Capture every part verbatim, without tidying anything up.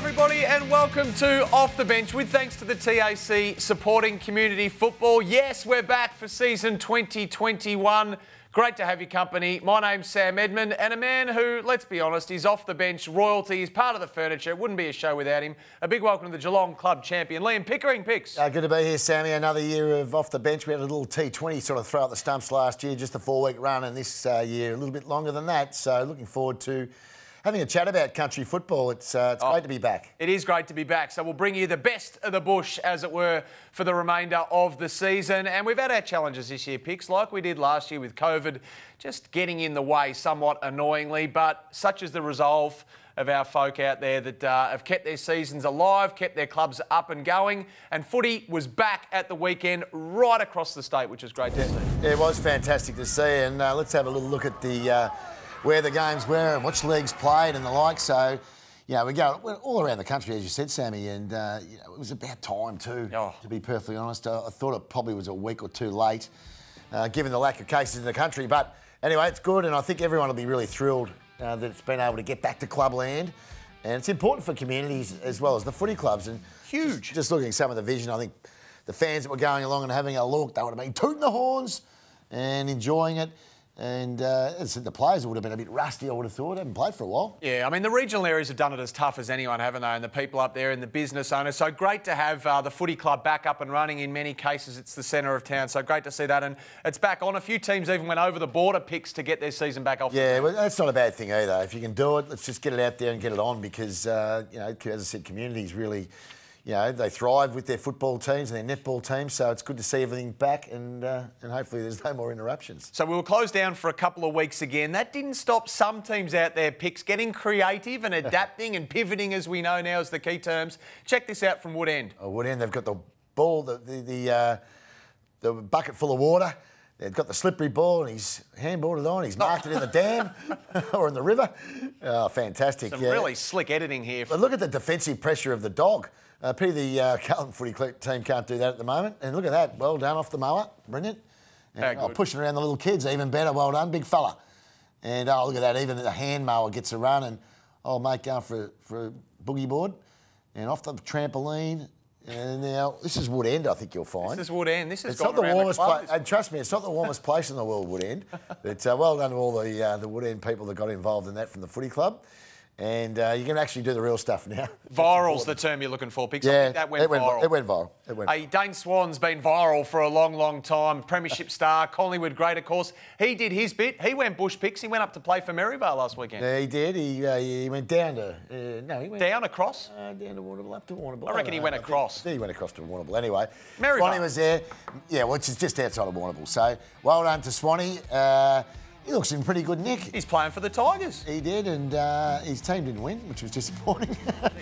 everybody, and welcome to Off the Bench with thanks to the T A C supporting community football. Yes, we're back for season twenty twenty-one. Great to have your company. My name's Sam Edmund, and a man who, let's be honest, is off the bench royalty. He's part of the furniture. It wouldn't be a show without him. A big welcome to the Geelong Club champion, Liam Pickering. Picks. Uh, good to be here, Sammy. Another year of off the bench. We had a little T twenty sort of throw out the stumps last year, just a four-week run, and this uh, year a little bit longer than that. So looking forward to having a chat about country football. It's, uh, it's oh, great to be back. It is great to be back. So we'll bring you the best of the bush, as it were, for the remainder of the season. And we've had our challenges this year, Picks, like we did last year with COVID, just getting in the way somewhat annoyingly. But such is the resolve of our folk out there that uh, have kept their seasons alive, kept their clubs up and going. And footy was back at the weekend right across the state, which was great to see. It was fantastic to see. And uh, let's have a little look at the... Uh, where the games were and which leagues played and the like. So, you know, we go all around the country, as you said, Sammy, and, uh, you know, it was about time too, oh. to be perfectly honest. I, I thought it probably was a week or two late, uh, given the lack of cases in the country. But anyway, it's good, and I think everyone will be really thrilled uh, that it's been able to get back to clubland. And it's important for communities as well as the footy clubs. And huge. Just, just looking at some of the vision, I think the fans that were going along and having a look, they would have been tooting the horns and enjoying it. And uh, as I said, the players would have been a bit rusty, I would have thought. They haven't played for a while. Yeah, I mean, the regional areas have done it as tough as anyone, haven't they? And the people up there and the business owners. So great to have uh, the footy club back up and running. In many cases, it's the centre of town. So great to see that. And it's back on. A few teams even went over the border, Picks, to get their season back off. Yeah, well, that's not a bad thing either. If you can do it, let's just get it out there and get it on because, uh, you know, as I said, communities really... You know, they thrive with their football teams and their netball teams, so it's good to see everything back and uh, and hopefully there's no more interruptions. So we were closed down for a couple of weeks again. That didn't stop some teams out there, Picks, getting creative and adapting and pivoting, as we know now, is the key terms. Check this out from Woodend. Oh, Woodend, they've got the ball, the the the, uh, the bucket full of water. They've got the slippery ball and he's handballed it on. He's marked it in the dam or in the river. Oh, fantastic. Some yeah. really slick editing here. But look at the defensive pressure of the dog. Uh, pity the uh, Carlton footy team can't do that at the moment. And look at that. Well done off the mower. Brilliant. And, oh, pushing around the little kids. Even better. Well done. Big fella. And oh, look at that. Even the hand mower gets a run. And oh, mate, going for, for a boogie board. And off the trampoline. And now, this is Woodend, I think you'll find. This is Woodend. This is It's not the warmest place. And trust me, it's not the warmest place in the world, Woodend. But uh, well done to all the uh, the Woodend people that got involved in that from the footy club. And uh, you can actually do the real stuff now. Viral's the term you're looking for, Picks. Yeah, I think that went, it went viral. It went viral. It went. Hey, Dane Swan's been viral for a long, long time. Premiership star, Collingwood great, of course. He did his bit. He went bush, Picks. He went up to play for Maryvale last weekend. Yeah, he did. He uh, he went down to... Uh, no, he went... Down, across? Uh, down to Warrnambool, up to Warrnambool. I reckon I he know. went across. I think he went across to Warrnambool. Anyway, Maryvale. Swanee was there. Yeah, which is just outside of Warrnambool. So, well done to Swanee. Uh, He looks in pretty good nick. He's playing for the Tigers. He did, and uh, his team didn't win, which was disappointing.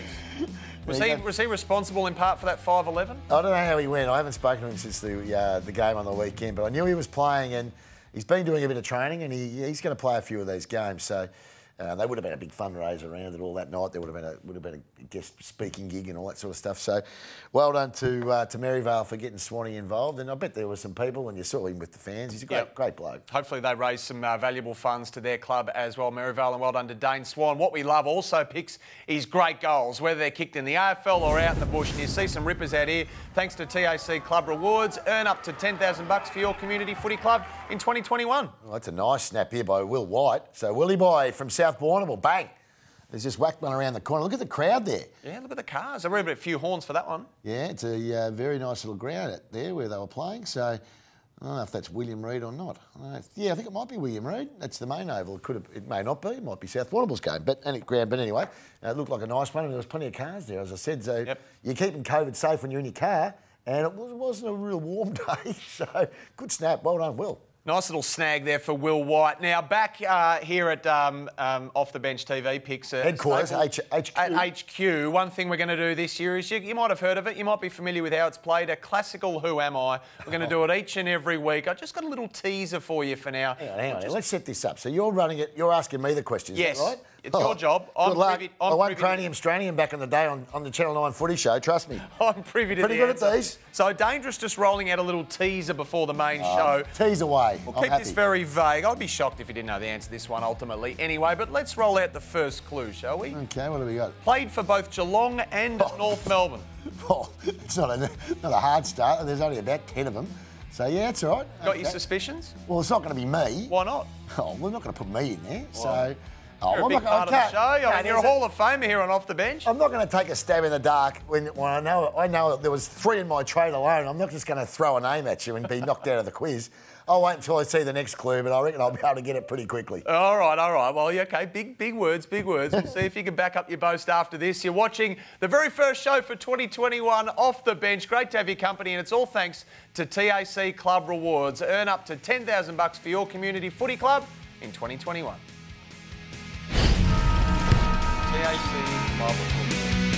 was, he, was he responsible in part for that five eleven? I don't know how he went. I haven't spoken to him since the uh, the game on the weekend, but I knew he was playing, and he's been doing a bit of training, and he, he's going to play a few of these games. So uh, they would have been a big fundraiser around it all that night. There would have been a would have been a guest speaking gig and all that sort of stuff. So well done to uh, to Maryvale for getting Swanee involved, and I bet there were some people, and you saw him with the fans. He's a great yep. great bloke. Hopefully they raise some uh, valuable funds to their club as well, Maryvale, and well done to Dane Swan. What we love also, Picks, is great goals, whether they're kicked in the A F L or out in the bush. And you see some rippers out here. Thanks to T A C Club Rewards, earn up to ten thousand bucks for your community footy club in twenty twenty-one. Well, that's a nice snap here by Will White. So Willie boy from South Bournemouth, bang. There's just whacked one around the corner. Look at the crowd there. Yeah, look at the cars. There were a few horns for that one. Yeah, it's a uh, very nice little ground out there where they were playing. So I don't know if that's William Reid or not. I don't know if, yeah, I think it might be William Reid. That's the main oval. It could have, it may not be. It might be South Bournemouth's game. But any ground. But anyway, uh, it looked like a nice one. And there was plenty of cars there, as I said. So yep. you're keeping COVID safe when you're in your car. And it was, wasn't a real warm day. So good snap. Well done, Will. Nice little snag there for Will White. Now, back uh, here at um, um, Off the Bench T V, Picks. Uh, Headquarters, H Q. At H Q. One thing we're going to do this year is, you, you might have heard of it, you might be familiar with how it's played, a classical Who Am I? We're going to do it each and every week. I just got a little teaser for you for now. Hang on, hang on. Just... Let's set this up. So you're running it, you're asking me the questions, yes. is that right? It's your job. I'm Good luck. privy, I'm I won privy Cranium Stranium back in the day on, on the Channel nine footy show, trust me. I'm privy to Pretty the good answer. at these. So Dangerous just rolling out a little teaser before the main Oh, show. Tease away. We'll I'm keep happy. this very vague. I'd be shocked if you didn't know the answer to this one ultimately anyway, but let's roll out the first clue, shall we? Okay, what do we got? Played for both Geelong and Oh. North Melbourne. Well, it's not a, not a hard start. There's only about ten of them. So, yeah, it's all right. Got Okay. your suspicions? Well, it's not going to be me. Why not? Oh, we're not going to put me in there. Well, so, oh, You're a I'm big not, part of I the show. I can't- mean, no, you're a there's Hall of Famer here on Off the Bench. I'm not going to take a stab in the dark when, when I know I know there was three in my trade alone. I'm not just going to throw a name at you and be knocked out of the quiz. I'll wait until I see the next clue, but I reckon I'll be able to get it pretty quickly. All right, all right. Well, yeah, okay, big, big words, big words. We'll see if you can back up your boast after this. You're watching the very first show for twenty twenty-one, Off the Bench. Great to have your company, and it's all thanks to T A C Club Rewards. Earn up to ten thousand bucks for your community footy club in twenty twenty-one. T A C Club Rewards.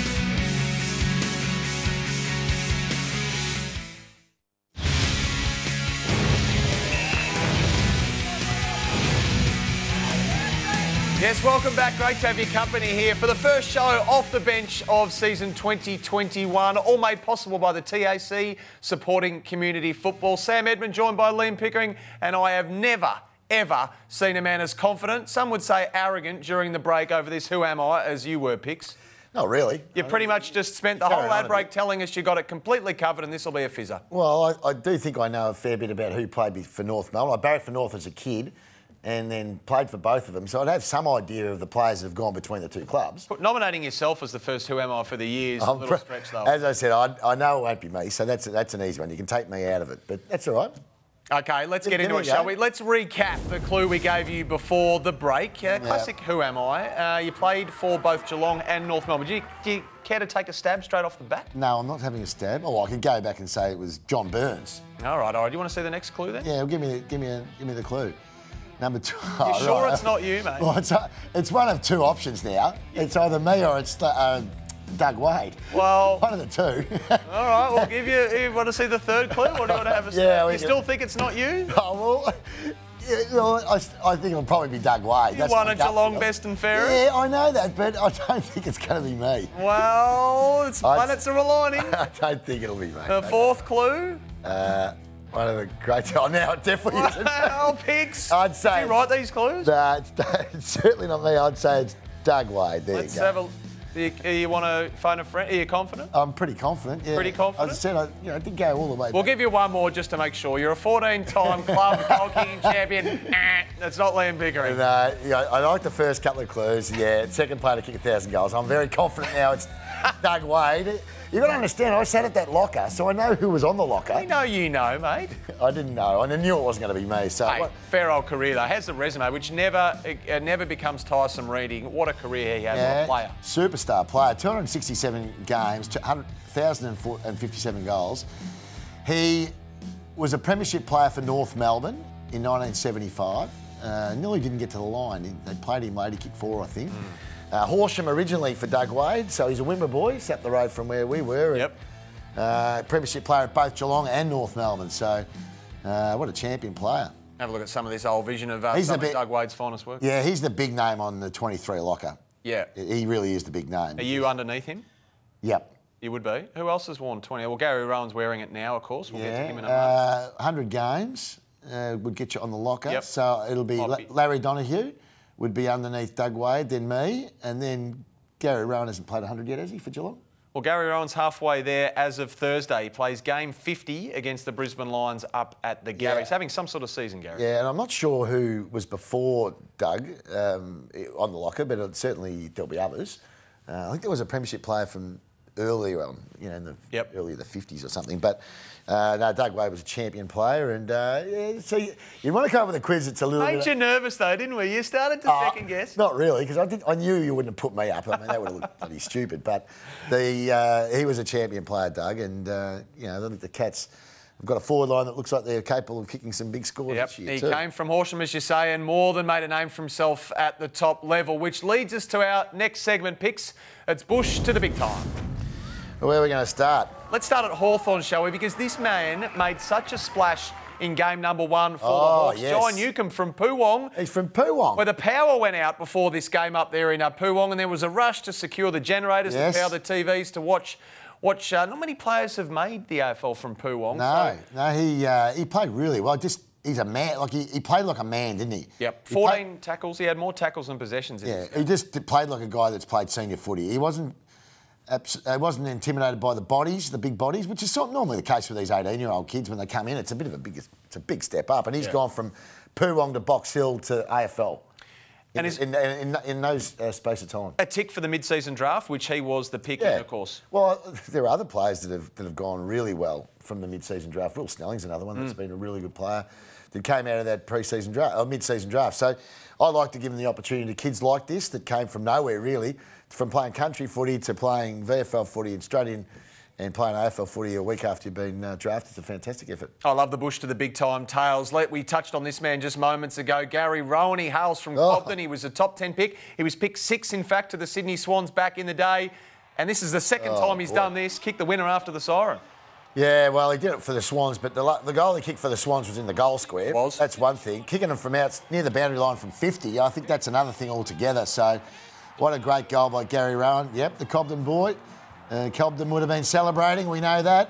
Yes, welcome back. Great to have your company here for the first show off the bench of season twenty twenty-one, all made possible by the T A C supporting community football. Sam Edmund joined by Liam Pickering, and I have never, ever seen a man as confident, some would say arrogant, during the break over this Who Am I, as you were, Picks. Not really. You pretty much just spent the Carry whole on ad a break bit. telling us you got it completely covered and this will be a fizzer. Well, I, I do think I know a fair bit about who played for North Melbourne. I barraced for North as a kid and then played for both of them, so I'd have some idea of the players that have gone between the two clubs. But nominating yourself as the first Who Am I for the years, a I'm little pre- stretch though. As I said, I, I know it won't be me, so that's that's an easy one. You can take me out of it, but that's all right. Okay, let's get There into we it, go. shall we? Let's recap the clue we gave you before the break. Uh, classic Who Am I? Uh, you played for both Geelong and North Melbourne. Do you, do you care to take a stab straight off the bat? No, I'm not having a stab. Oh, I could go back and say it was John Burns. All right, all right. Do you want to see the next clue then? Yeah, well, give me, give me, a, give me the clue. Number two. You Oh, sure right. it's not you, mate? Well, it's, uh, it's one of two options now. It's either me or it's uh, Doug Wade. Well- one of the two. All right, we'll give you... You want to see the third clue, or do you want to have a stab? Yeah, we You can- still think it's not you? Oh, well, yeah, well I, I think it'll probably be Doug Wade. You That's won my a gut Geelong feel. best and fairest? Yeah, I know that, but I don't think it's going to be me. Well, it's I- planets are aligning. I don't think it'll be me. The fourth clue? Uh, one of the great... Oh, now it definitely isn't. Well, Picks. I'd say Did you write these clues? No, it's, it's certainly not me. I'd say it's Doug Wade. There Let's you go. have a... Do you, do you want to phone a friend? Are you confident? I'm pretty confident. Yeah. Pretty confident? As I said, I, you know, I did go all the way We'll back. give you one more just to make sure. You're a fourteen-time club goal kicking champion. Nah, that's not Liam Pickering. And, uh, yeah, I like the first couple of clues. Yeah, second player to kick a thousand goals. I'm very confident now. It's Doug Wade. You've got to understand, I sat at that locker, so I know who was on the locker. We know you know, mate. I didn't know, and I knew it wasn't going to be me. So Hey, what- fair old career though. Has a resume which never uh, never becomes tiresome reading. What a career he has, what a player. superstar player. two hundred sixty-seven games, one thousand fifty-seven goals. He was a premiership player for North Melbourne in nineteen seventy-five. Uh, nearly didn't get to the line. He- They played him late. He kicked four, I think. Mm. Uh, Horsham originally for Doug Wade, so he's a Wimmera boy. He's up the road from where we were. and, Yep. Uh, premiership player at both Geelong and North Melbourne. So, uh, what a champion player. Have a look at some of this old vision of uh, He's some a of bit- Doug Wade's finest work. Yeah, he's the big name on the twenty-three locker. Yeah. He really is the big name. Are you underneath him? Yep. You would be. Who else has worn twenty? Well, Gary Rowan's wearing it now, of course. We'll get to him in a moment. uh, one hundred games uh, would get you on the locker. Yep. So it'll be, Might La- be. Larry Donoghue would be underneath Doug Wade, then me, and then Gary Rowan hasn't played one hundred yet, has he, for Geelong? Well, Gary Rowan's halfway there as of Thursday. He plays game fifty against the Brisbane Lions up at the Gary. Yeah. He's having some sort of season, Gary. Yeah, and I'm not sure who was before Doug um, on the locker, but it, certainly there'll be others. Uh, I think there was a premiership player from earlier on, you know, in the Yep. earlier the fifties or something. But uh, no, Doug Wade was a champion player, and uh, yeah, so you, you want to come up with a quiz that's a little Made bit. you nervous though, didn't we? You started to Oh, second guess. Not really, because I did. I knew you wouldn't have put me up. I mean, that would have looked bloody stupid. But the uh, he was a champion player, Doug, and uh, you know, I think the Cats have got a forward line that looks like they're capable of kicking some big scores Yep, this year he too. came from Horsham, as you say, and more than made a name for himself at the top level, which leads us to our next segment picks. It's Bush to the big time. Where are we going to start? Let's start at Hawthorn, shall we? Because this man made such a splash in game number one for Oh, the Hawks. yes. John Newcombe from Poowong. He's from Poowong. Where the power went out before this game up there in uh, Poowong, and there was a rush to secure the generators Yes. to power the T Vs to watch. Watch. Uh, not many players have made the A F L from Poowong. No, so. no, he uh, he played really well. Just he's a man. Like he, he played like a man, didn't he? Yep. He fourteen played, tackles. He had more tackles than possessions in yeah, this game. he just played like a guy that's played senior footy. He wasn't. He wasn't intimidated by the bodies, the big bodies, which is sort of normally the case with these eighteen-year-old kids when they come in. It's a bit of a big, it's a big step up, and he's Yeah. gone from Poowong to Box Hill to A F L. And in, is- in, in, in those uh, space of time. A tick for the mid-season draft, which he was the pick, in, of course. Well, there are other players that have that have gone really well from the mid-season draft. Will Snelling's another one that's Mm. been a really good player that came out of that pre-season draft, or mid-season draft. So I like to give them the opportunity to kids like this that came from nowhere really, from playing country footy to playing V F L footy and straight in and playing A F L footy a week after you've been uh, drafted. It's a fantastic effort. I love the bush to the big time tails. Let, we touched on this man just moments ago. Gary Rowan, he hails from Oh. Cobden. He was a top ten pick. He was picked six, in fact, to the Sydney Swans back in the day. And this is the second Oh, time he's boy. done this. Kicked the winner after the siren. Yeah, well, he did it for the Swans, but the, the goal he kicked for the Swans was in the goal square. Was. That's one thing. Kicking them from out near the boundary line from fifty, I think that's another thing altogether. So, what a great goal by Gary Rowan. Yep, the Cobden boy. Uh, Cobden would have been celebrating, we know that.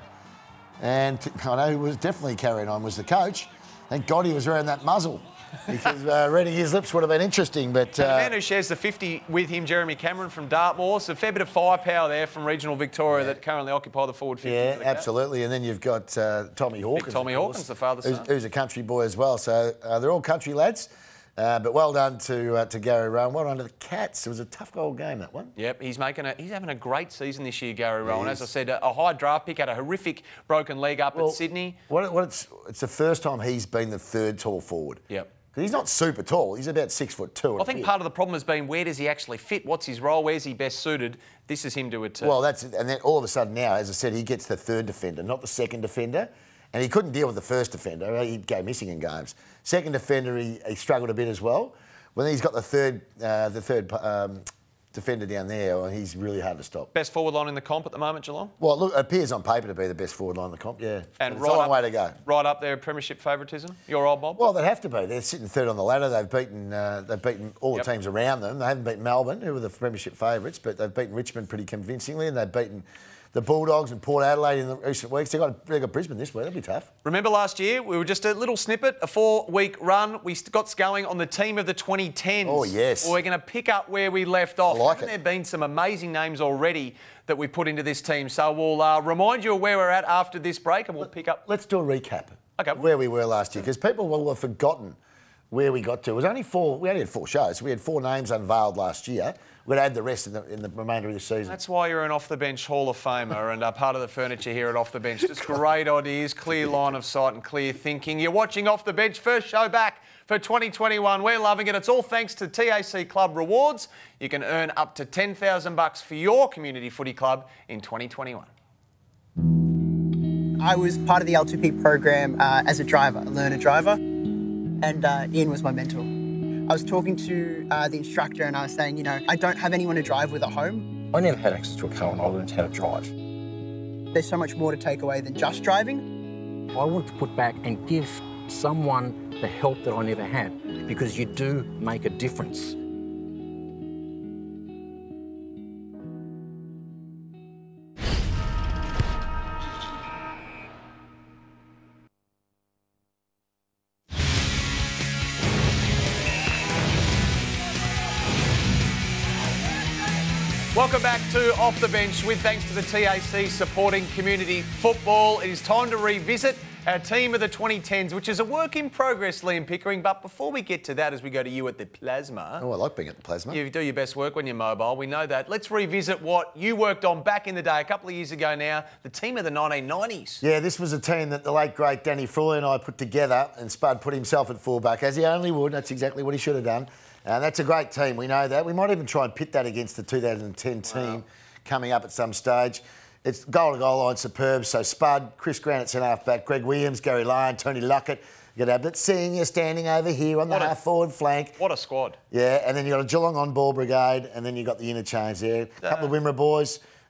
And t- I know who was definitely carrying on was the coach. Thank God he was wearing that muzzle, because uh, reading his lips would have been interesting. But And the uh, man who shares the fifty with him, Jeremy Cameron from Dartmoor. So a fair bit of firepower there from regional Victoria that currently occupy the forward fifty. yeah, for the Cats. absolutely. And then you've got uh, Tommy Hawkins. Tommy of course, Hawkins, the father's who's, son. who's a country boy as well. So uh, they're all country lads. Uh, but well done to uh, to Gary Rowan. Well done to the Cats. It was a tough old game, that one. Yep, he's making a, he's having a great season this year, Gary Rowan. He As I is. said, a, a high draft pick, had a horrific broken leg up Well, at Sydney. What, what it's, it's the first time he's been the third tall forward. Yep. 'Cause he's not super tall. He's about six foot two. I think part of the problem has been where does he actually fit? What's his role? Where's he best suited? This is him to it too. Well, that's it. And then all of a sudden now, as I said, he gets the third defender, not the second defender. And he couldn't deal with the first defender. He'd go missing in games. Second defender, he, he struggled a bit as well. Well, then he's got the third, uh, the third um, defender down there. Well, he's really hard to stop. Best forward line in the comp at the moment, Geelong? Well, look, it appears on paper to be the best forward line in the comp. Yeah, And But it's right a long up, way to go. Right up there, premiership favouritism. Your old mob. Well, they'd have to be. They're sitting third on the ladder. They've beaten uh, they've beaten all Yep. the teams around them. They haven't beaten Melbourne, who were the premiership favourites, but they've beaten Richmond pretty convincingly, and they've beaten the Bulldogs and Port Adelaide in the recent weeks. They've got, they've got Brisbane this week. That'll be tough. Remember last year, we were just a little snippet, a four-week run. We got going on the team of the twenty tens. Oh, yes. Well, we're going to pick up where we left off. I like Haven't it. there been some amazing names already that we put into this team? So we'll uh, remind you of where we're at after this break, and we'll pick up. Let's do a recap Okay. of where we were last year, because people will have forgotten where we got to. It was only four. We only had four shows. We had four names unveiled last year. We're going to add the rest in the, in the remainder of the season. That's why you're an off-the-bench Hall of Famer and uh, part of the furniture here at Off the Bench. Just great ideas, clear line of sight and clear thinking. You're watching Off the Bench, first show back for twenty twenty-one. We're loving it. It's all thanks to T A C Club Rewards. You can earn up to ten thousand bucks for your community footy club in twenty twenty-one. I was part of the L two P program uh, as a driver, a learner driver, and uh, Ian was my mentor. I was talking to uh, the instructor and I was saying, you know, I don't have anyone to drive with at home. I never had access to a car and I learned how to drive. There's so much more to take away than just driving. I wanted to put back and give someone the help that I never had, because you do make a difference. Welcome back to Off the Bench with thanks to the T A C supporting community football. It is time to revisit our team of the twenty tens, which is a work in progress, Liam Pickering. But before we get to that, as we go to you at the Plasma, Oh, I like being at the Plasma. you do your best work when you're mobile. We know that. Let's revisit what you worked on back in the day, a couple of years ago now, the team of the nineteen nineties. Yeah, this was a team that the late, great Danny Frawley and I put together, and Spud put himself at fullback, as he only would. That's exactly what he should have done. Uh, that's a great team, we know that. We might even try and pit that against the two thousand ten team Wow. coming up at some stage. It's goal-to-goal line superb. So Spud, Chris Grant at centre-half-back, Greg Williams, Gary Lyon, Tony Luckett. You got Ablett Senior standing over here on the What a- half-forward flank. What a squad. Yeah, and then you got a Geelong on-ball brigade, and then you got the interchange there. A couple of Wimmera boys,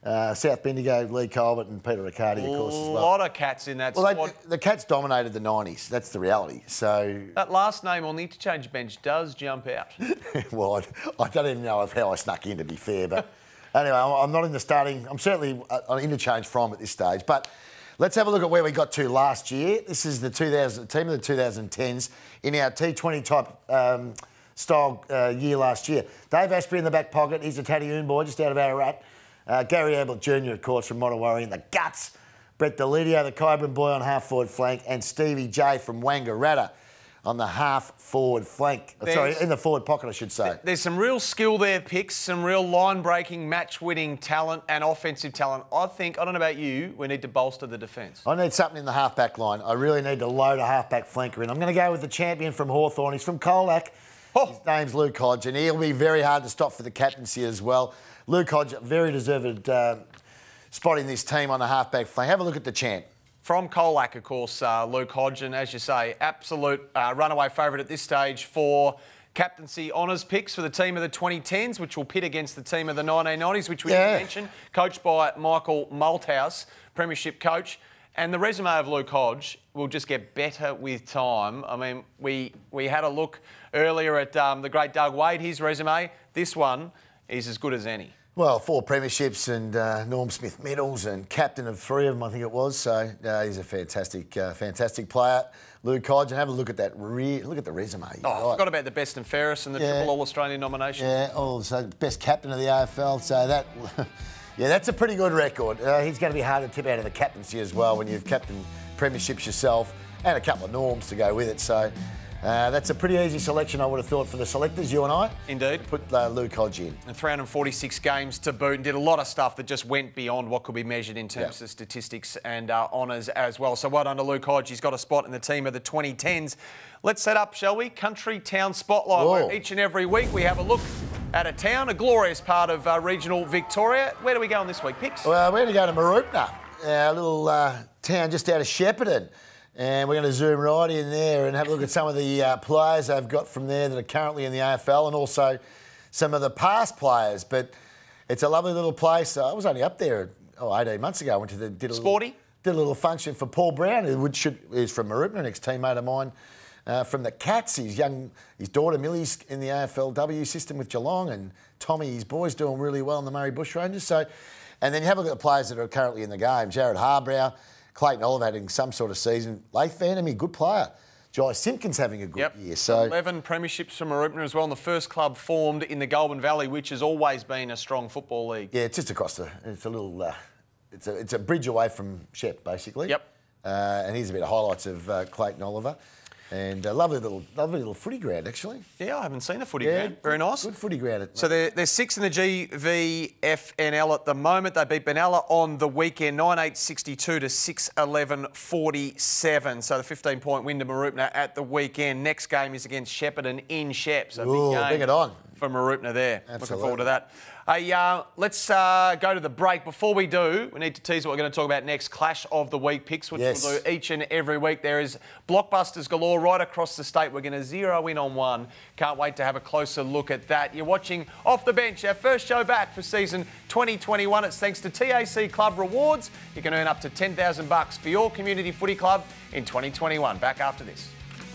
Uh, South Bendigo, Lee Colbert and Peter Riccardi, of course, as A well. lot of Cats in that Well, squad. they, the Cats dominated the nineties. That's the reality. So, That last name on the interchange bench does jump out. well, I, I don't even know if how I snuck in, to be fair. But anyway, I'm, I'm not in the starting. I'm certainly on interchange from at this stage. But let's have a look at where we got to last year. This is the two thousand team of the twenty tens in our T twenty type um, style uh, year last year. Dave Asprey in the back pocket. He's a Tatty boy just out of Ararat. Uh, Gary Ablett Junior, of course, from Mottawarri in the guts. Brett Delidio, the Kyburn boy on half-forward flank. And Stevie J from Wangaratta on the half-forward flank. There's, Sorry, in the forward pocket, I should say. There's some real skill there, Picks, some real line-breaking, match-winning talent and offensive talent. I think, I don't know about you, we need to bolster the defence. I need something in the half-back line. I really need to load a half-back flanker in. I'm going to go with the champion from Hawthorn. He's from Colac. Oh. His name's Luke Hodge, and he'll be very hard to stop for the captaincy as well. Luke Hodge, very deserved uh, spot in this team on the half-back flank. Have a look at the champ. From Colac, of course, uh, Luke Hodge, and as you say, absolute uh, runaway favourite at this stage for captaincy honours picks for the team of the twenty tens, which will pit against the team of the nineteen nineties, which we Yeah. didn't mention, coached by Michael Malthouse, premiership coach. And the resume of Luke Hodge will just get better with time. I mean, we we had a look earlier at um, the great Doug Wade, his resume. This one is as good as any. Well, four premierships and uh, Norm Smith medals and captain of three of them, I think it was. So uh, he's a fantastic, uh, fantastic player, Luke Hodge. And have a look at that. Re- look at the resume. Oh, I Right. forgot about the best and fairest and the Yeah. triple All-Australian nomination. Yeah, also best captain of the A F L. So that, yeah, that's a pretty good record. Uh, he's going to be hard to tip out of the captaincy as well when you've captained premierships yourself and a couple of norms to go with it. So uh, that's a pretty easy selection, I would have thought, for the selectors, you and I. Indeed. Put uh, Luke Hodge in. And three hundred forty-six games to boot, and did a lot of stuff that just went beyond what could be measured in terms Yeah. of statistics and uh, honours as well. So well done to Luke Hodge. He's got a spot in the team of the twenty tens. Let's set up, shall we? Country Town Spotlight, Whoa. where each and every week we have a look at a town, a glorious part of uh, regional Victoria. Where do we go on this week, Pix? Well, we're going to go to Mooroopna, a little uh, town just out of Shepparton. And we're going to zoom right in there and have a look at some of the uh, players they've got from there that are currently in the A F L and also some of the past players. But it's a lovely little place. I was only up there oh, eighteen months ago. I went to the... Did a Sporty? Little, did a little function for Paul Brown, who would, should, is from Mooroopna, an ex-teammate of mine. Uh, from the Cats, his young, his daughter Millie's in the A F L W system with Geelong, and Tommy, his boy's doing really well in the Murray Bushrangers. So, and then you have a look at the players that are currently in the game. Jared Harbrow, Clayton Oliver having some sort of season. Leif Vandermeer, good player. Jai Simpkins having a good Yep. year. So eleven premierships from Mooroopna as well, and the first club formed in the Goulburn Valley, which has always been a strong football league. yeah, it's just across the. It's a little. Uh, it's a it's a bridge away from Shep, basically. Yep. Uh, and here's a bit of highlights of uh, Clayton Oliver. And a lovely little, lovely little footy ground, actually. Yeah, I haven't seen a footy Yeah, ground. Very nice. Good footy ground. So they're, they're six in the G V F N L at the moment. They beat Benalla on the weekend, nine eight sixty-two to six eleven forty-seven. So the fifteen point win to Mooroopna at the weekend. Next game is against Shepparton in Shep. So Ooh, big game bring it on. for Mooroopna there. Looking Absolutely. forward to that. Hey, uh, let's uh, go to the break. Before we do, we need to tease what we're going to talk about next. Clash of the Week picks, which Yes. we'll do each and every week. There is blockbusters galore right across the state. We're going to zero in on one. Can't wait to have a closer look at that. You're watching Off the Bench, our first show back for season twenty twenty-one. It's thanks to T A C Club Rewards. You can earn up to ten thousand bucks for your community footy club in twenty twenty-one. Back after this.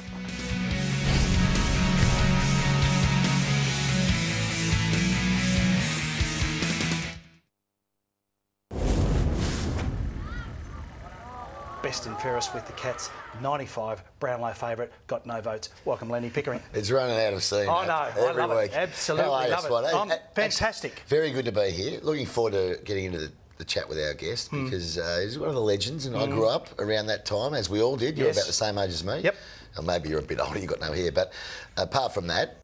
Best and fairest with the Cats, ninety-five, Brownlow favourite, got no votes. Welcome, Lenny Pickering. It's running out of steam. I mate, know, I every love it. week. Absolutely How are you, love it. Swat? I'm Hey, fantastic. Very good to be here. Looking forward to getting into the, the chat with our guest Hmm. because uh, he's one of the legends, and I grew up around that time, as we all did. You're Yes. about the same age as me. Yep. Or maybe you're a bit older. You've got no hair, but apart from that,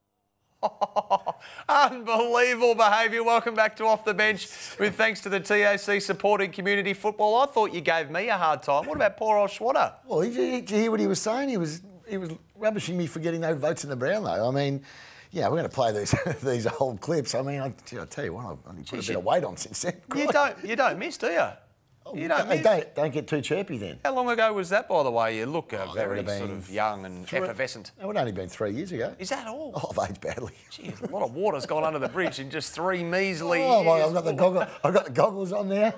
Unbelievable behaviour. Welcome back to Off the Bench with thanks to the T A C supporting community football. I thought you gave me a hard time. What about poor old Schwatter? well, did you, did you hear what he was saying? He was he was rubbishing me for getting no votes in the Brownlow. I mean, yeah, we're going to play these these old clips. I mean, I, I tell you what, I've only put a bit of weight on since then. You don't, you don't miss, do you? You don't Hey, miss. don't, don't get too chirpy then. How long ago was that, by the way? You look uh, Oh, that very would have sort been of young and three- effervescent. It would only been three years ago. Is that all? Oh, I've aged badly. Jeez, a lot of water's gone under the bridge in just three measly Oh, my, years. I've got the goggle, I've got the goggles on now.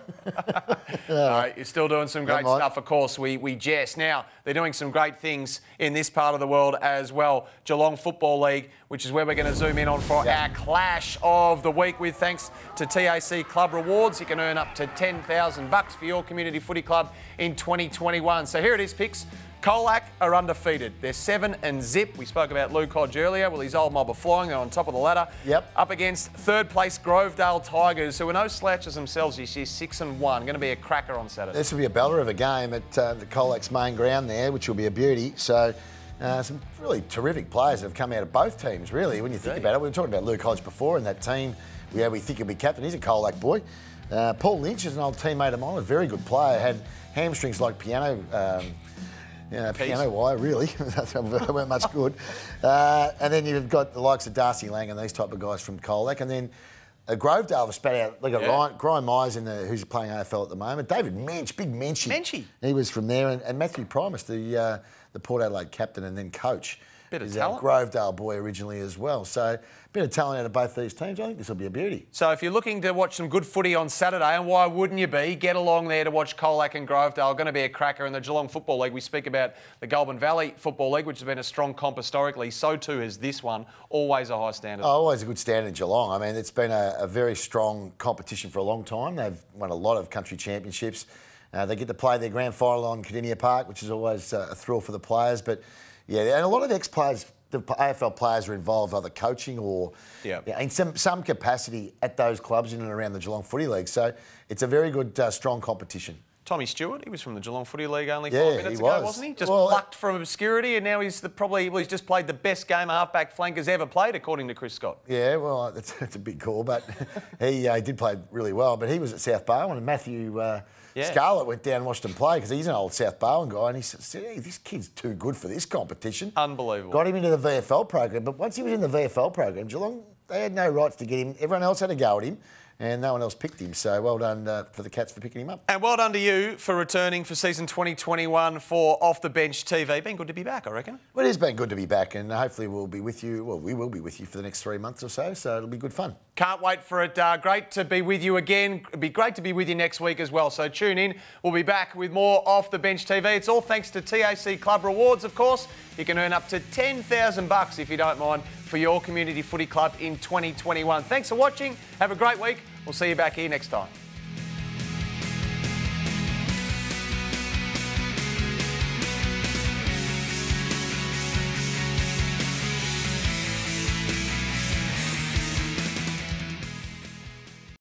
All right, you're still doing some great Never mind. stuff, of course. We, we jest. Now, they're doing some great things in this part of the world as well. Geelong Football League, which is where we're going to zoom in on for Yeah. our clash of the week with thanks to T A C Club Rewards. You can earn up to ten thousand bucks for your community footy club in twenty twenty-one. So here it is, picks. Colac are undefeated. They're seven and zip. We spoke about Luke Hodge earlier. Well, his old mob are flying. They're on top of the ladder. Yep. Up against third place Grovedale Tigers, who are no slouches themselves this year, six and one. Going to be a cracker on Saturday. This will be a beller of a game at uh, the Colac's main ground there, which will be a beauty. So, uh, some really terrific players have come out of both teams, really, when you think about it. We were talking about Luke Hodge before, and that team, yeah, we think he'll be captain. He's a Colac boy. Uh, Paul Lynch is an old teammate of mine, a very good player, had hamstrings like piano. Um, Yeah, piano wire, really. They weren't much good. Uh, and then you've got the likes of Darcy Lang and these type of guys from Colac. And then uh, Grovedale have spat out. They got Yeah. Ryan, Brian Myers in the, who's playing A F L at the moment. David Mensch, big Menchie. Menchie. He was from there. And, and Matthew Primus, the uh, the Port Adelaide captain and then coach. Bit of is talent. a Grovedale boy originally as well. So a bit of talent out of both these teams. I think this will be a beauty. So if you're looking to watch some good footy on Saturday, and why wouldn't you be, get along there to watch Colac and Grovedale. Going to be a cracker in the Geelong Football League. We speak about the Goulburn Valley Football League, which has been a strong comp historically. So too has this one. Always a high standard. Oh, always a good standard in Geelong. I mean, it's been a, a very strong competition for a long time. They've won a lot of country championships. Uh, they get to play their grand final on Cardinia Park, which is always uh, a thrill for the players. But yeah, and a lot of ex-players, the A F L players are involved either coaching or Yep. yeah, in some, some capacity at those clubs in and around the Geelong Footy League. So it's a very good, uh, strong competition. Tommy Stewart, he was from the Geelong Footy League only Yeah, five minutes he ago, was. wasn't he? Just Well, plucked from obscurity, and now he's the, probably well, he's just played the best game a halfback flank has ever played, according to Chris Scott. Yeah, well, that's, that's a big call, but he, uh, he did play really well. But he was at South Barwon, and Matthew uh, Yeah. Scarlett went down and watched him play because he's an old South Barwon guy, and he said, hey, this kid's too good for this competition. Unbelievable. Got him into the V F L program, but once he was in the V F L program, Geelong, they had no rights to get him. Everyone else had a go at him, and no one else picked him. So well done uh, for the Cats for picking him up. And well done to you for returning for season twenty twenty-one for Off the Bench T V. Been good to be back, I reckon. Well, it has been good to be back, and hopefully we'll be with you. Well, we will be with you for the next three months or so, so it'll be good fun. Can't wait for it. Uh, great to be with you again. It'd be great to be with you next week as well. So tune in. We'll be back with more Off the Bench T V. It's all thanks to T A C Club Rewards, of course. You can earn up to ten thousand bucks if you don't mind for your community footy club in twenty twenty-one. Thanks for watching. Have a great week. We'll see you back here next time.